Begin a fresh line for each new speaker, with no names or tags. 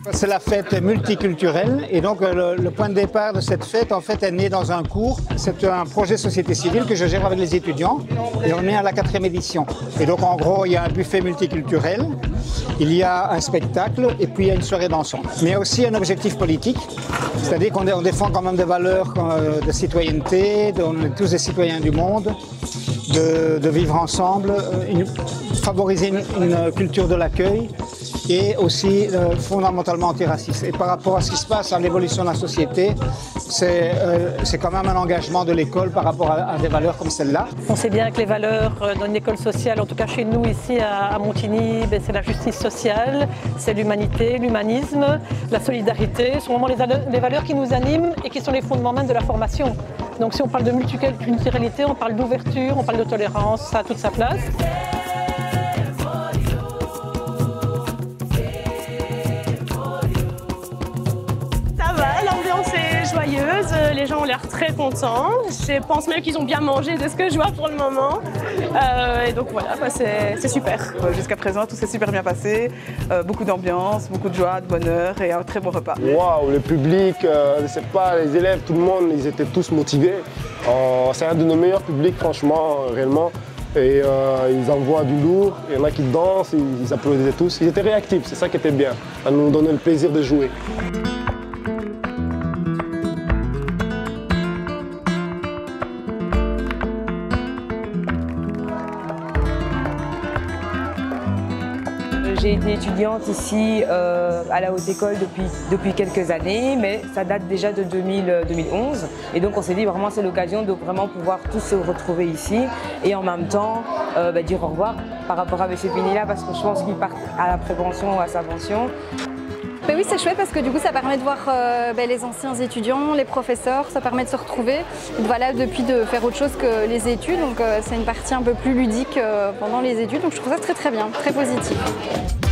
C'est la fête multiculturelle et donc le point de départ de cette fête en fait est né dans un cours. C'est un projet société civile que je gère avec les étudiants et on est à la 4e édition. Et donc en gros il y a un buffet multiculturel, il y a un spectacle et puis il y a une soirée dansante. Mais il y a aussi un objectif politique, c'est-à-dire qu'on défend quand même des valeurs de citoyenneté, on est tous des citoyens du monde, de vivre ensemble, favoriser une culture de l'accueil et aussi fondamentalement antiraciste. Et par rapport à ce qui se passe à l'évolution de la société, c'est quand même un engagement de l'école par rapport à des valeurs comme celle-là.
On sait bien que les valeurs dans une école sociale, en tout cas chez nous ici à Montigny, c'est la justice sociale, c'est l'humanité, l'humanisme, la solidarité, sont vraiment les valeurs qui nous animent et qui sont les fondements même de la formation. Donc si on parle de multiculturalité, on parle d'ouverture, on parle de tolérance, ça a toute sa place.
Joyeuse, les gens ont l'air très contents. Je pense même qu'ils ont bien mangé de ce que je vois pour le moment. Et donc voilà, c'est super.
Jusqu'à présent, tout s'est super bien passé. Beaucoup d'ambiance, beaucoup de joie, de bonheur et un très bon repas.
Waouh, le public, je sais pas, les élèves, tout le monde, ils étaient tous motivés. C'est un de nos meilleurs publics, franchement, réellement. Et ils envoient du lourd, il y en a qui dansent, ils applaudissaient tous. Ils étaient réactifs, c'est ça qui était bien. Ça nous donnait le plaisir de jouer.
J'ai été étudiante ici à la Haute École depuis quelques années, mais ça date déjà de 2011. Et donc on s'est dit vraiment c'est l'occasion de vraiment pouvoir tous se retrouver ici et en même temps dire au revoir par rapport à M. Pinilla parce que je pense qu'il part à la prévention ou à sa pension.
Ben oui, c'est chouette parce que du coup ça permet de voir les anciens étudiants, les professeurs, ça permet de se retrouver, voilà, depuis de faire autre chose que les études, donc c'est une partie un peu plus ludique pendant les études, donc je trouve ça très bien, très positif.